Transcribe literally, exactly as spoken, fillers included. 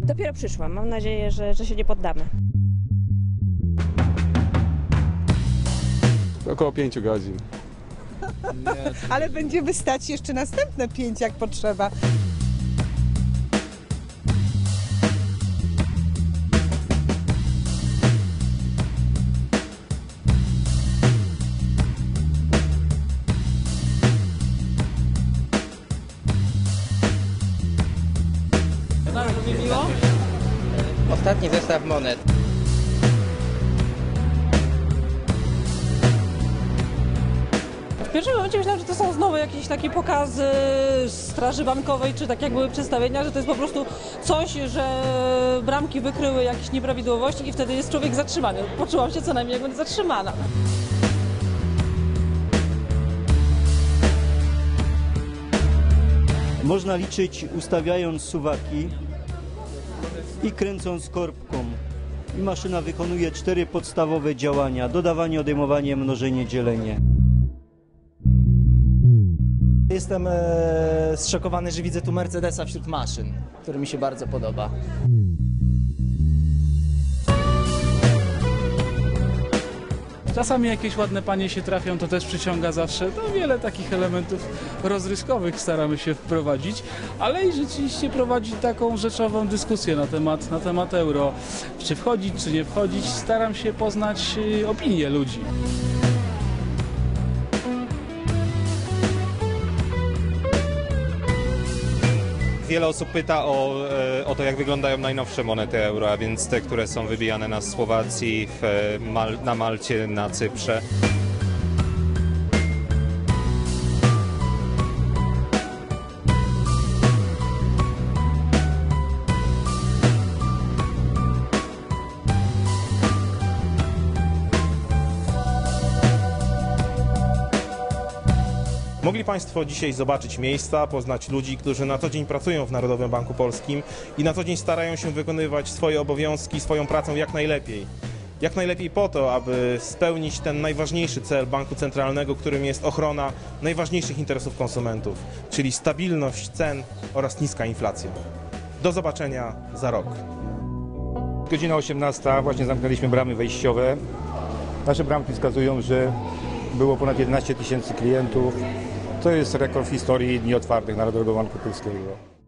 Dopiero przyszłam. Mam nadzieję, że, że się nie poddamy. Około pięciu godzin. Ale będziemy stać jeszcze następne pięć, jak potrzeba. Bardzo mi miło. Ostatni zestaw monet. W pierwszym momencie myślałam, że to są znowu jakieś takie pokazy Straży Bankowej, czy tak jak były przedstawienia, że to jest po prostu coś, że bramki wykryły jakieś nieprawidłowości i wtedy jest człowiek zatrzymany. Poczułam się co najmniej jak będę zatrzymana. Można liczyć ustawiając suwaki i kręcąc korbką. I maszyna wykonuje cztery podstawowe działania: dodawanie, odejmowanie, mnożenie, dzielenie. Jestem e, zszokowany, że widzę tu Mercedesa wśród maszyn, który mi się bardzo podoba. Czasami jakieś ładne panie się trafią, to też przyciąga zawsze. No, wiele takich elementów rozrywkowych staramy się wprowadzić, ale i rzeczywiście prowadzić taką rzeczową dyskusję na temat, na temat euro. Czy wchodzić, czy nie wchodzić, staram się poznać opinię ludzi. Wiele osób pyta o, o to, jak wyglądają najnowsze monety euro, a więc te, które są wybijane na Słowacji, w Mal na Malcie, na Cyprze. Mogli Państwo dzisiaj zobaczyć miejsca, poznać ludzi, którzy na co dzień pracują w Narodowym Banku Polskim i na co dzień starają się wykonywać swoje obowiązki, swoją pracę jak najlepiej. Jak najlepiej po to, aby spełnić ten najważniejszy cel Banku Centralnego, którym jest ochrona najważniejszych interesów konsumentów, czyli stabilność cen oraz niska inflacja. Do zobaczenia za rok. Godzina osiemnasta, właśnie zamknęliśmy bramy wejściowe. Nasze bramki wskazują, że było ponad jedenaście tysięcy klientów. To jest rekord w historii dni otwartych Narodowego Banku Polskiego.